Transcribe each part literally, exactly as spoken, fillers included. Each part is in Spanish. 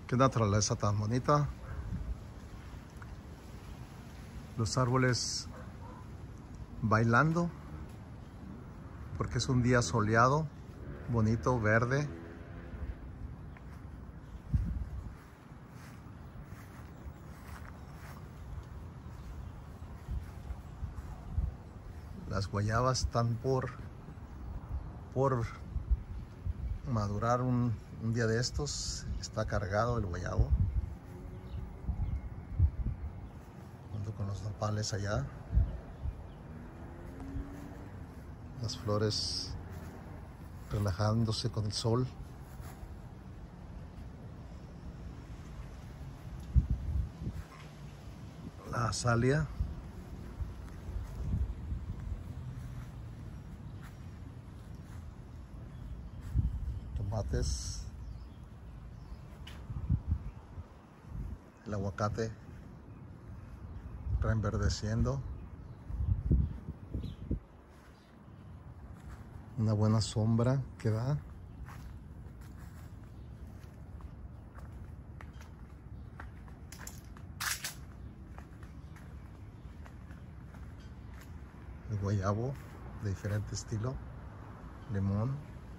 Qué naturaleza tan bonita. Los árboles bailando porque es un día soleado, bonito, verde. Las guayabas están por por madurar un, un día de estos. Está cargado el guayabo junto con los nopales allá. Las flores relajándose con el sol. La azalia. Tomates. El aguacate reenverdeciendo. Una buena sombra que da. El guayabo de diferente estilo. Limón.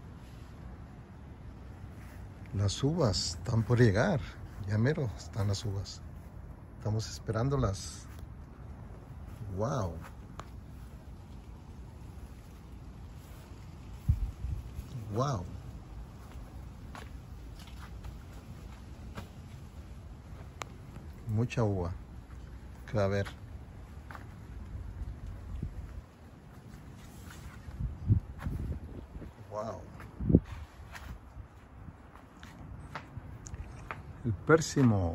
Las uvas están por llegar. Ya mero están las uvas. Estamos esperándolas. Wow. Wow. Mucha uva que va a haber. Wow. El pérsimo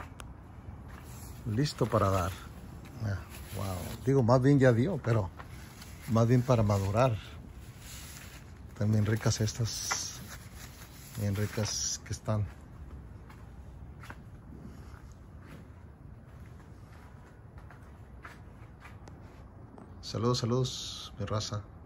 listo para dar. Wow. Digo, más bien ya dio, pero más bien para madurar. También ricas estas, bien ricas que están. Saludos, saludos, mi raza.